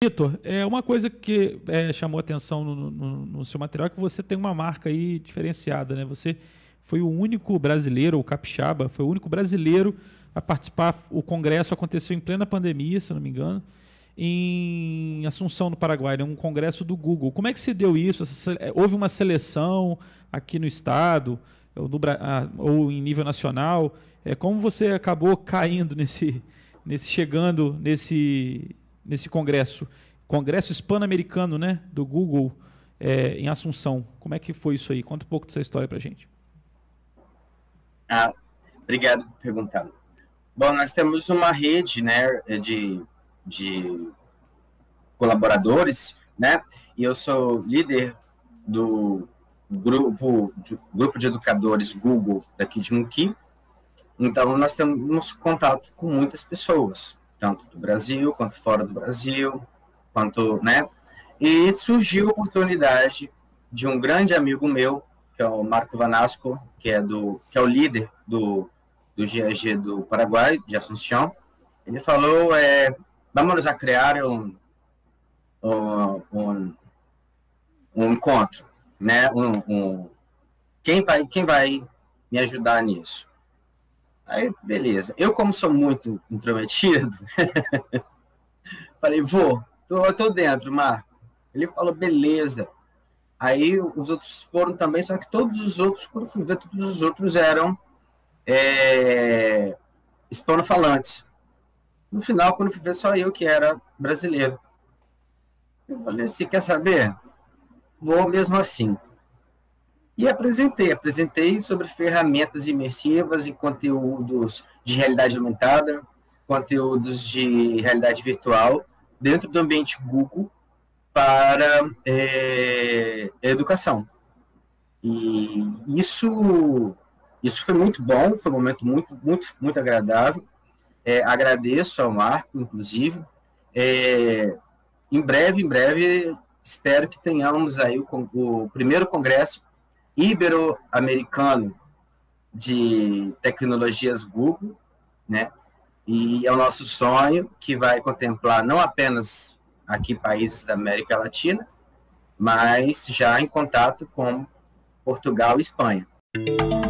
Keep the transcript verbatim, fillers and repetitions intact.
Vitor, é uma coisa que é, chamou atenção no, no, no seu material é que você tem uma marca aí diferenciada, né? Você foi o único brasileiro, o capixaba, foi o único brasileiro a participar. O congresso aconteceu em plena pandemia, se não me engano, em Assunção, no Paraguai, né? Um congresso do Google. Como é que se deu isso? Houve uma seleção aqui no estado ou, no, ou em nível nacional? É, como você acabou caindo nesse, nesse chegando nesse, nesse congresso, congresso hispano-americano, né, do Google, é, em Assunção? Como é que foi isso aí? Conta um pouco dessa história para a gente. Ah, obrigado por perguntar. Bom, nós temos uma rede, né, de, de colaboradores, né, e eu sou líder do grupo de, grupo de educadores Google daqui de Muqui. Então, nós temos contato com muitas pessoas, tanto do Brasil, quanto fora do Brasil, quanto, né, e surgiu a oportunidade de um grande amigo meu, que é o Marco Vanasco, que é, do, que é o líder do, do G A G do Paraguai, de Assunção. Ele falou, é, vamos a criar um, um, um, um encontro, né? Um, um, quem, vai, quem vai me ajudar nisso? Aí, beleza. Eu, como sou muito intrometido, falei, vou, tô, tô dentro, Marco. Ele falou, beleza. Aí os outros foram também, só que todos os outros, quando fui ver, todos os outros eram é, hispanofalantes. No final, quando fui ver, só eu que era brasileiro. Eu falei assim, quer saber? Vou mesmo assim. E apresentei, apresentei sobre ferramentas imersivas e conteúdos de realidade aumentada, conteúdos de realidade virtual, dentro do ambiente Google, para é, educação. E isso, isso foi muito bom, foi um momento muito, muito, muito agradável. É, agradeço ao Marco, inclusive. É, em breve, em breve, espero que tenhamos aí o, o primeiro congresso ibero-americano de tecnologias Google, né? E é o nosso sonho, que vai contemplar não apenas aqui países da América Latina, mas já em contato com Portugal e Espanha.